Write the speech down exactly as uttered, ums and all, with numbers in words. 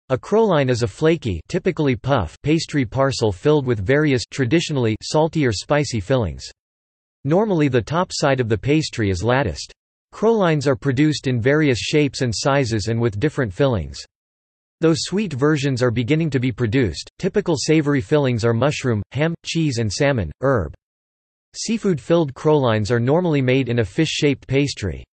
A croline is a flaky, typically puff, pastry parcel filled with various traditionally salty or spicy fillings. Normally the top side of the pastry is latticed. Crolines are produced in various shapes and sizes and with different fillings. Though sweet versions are beginning to be produced, typical savory fillings are mushroom, ham, cheese and salmon, herb. Seafood-filled crolines are normally made in a fish-shaped pastry.